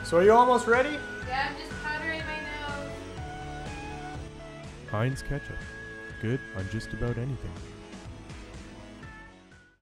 So are you almost ready? Yeah, I'm just powdering my nose. Heinz ketchup. Good on just about anything.